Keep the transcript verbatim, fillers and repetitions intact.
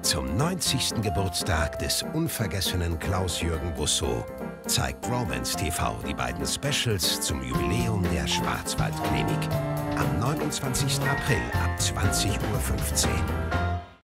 Zum neunzigsten Geburtstag des unvergessenen Klausjürgen Wussow zeigt Romance T V die beiden Specials zum Jubiläum der Schwarzwaldklinik. Am neunundzwanzigsten April ab zwanzig Uhr fünfzehn.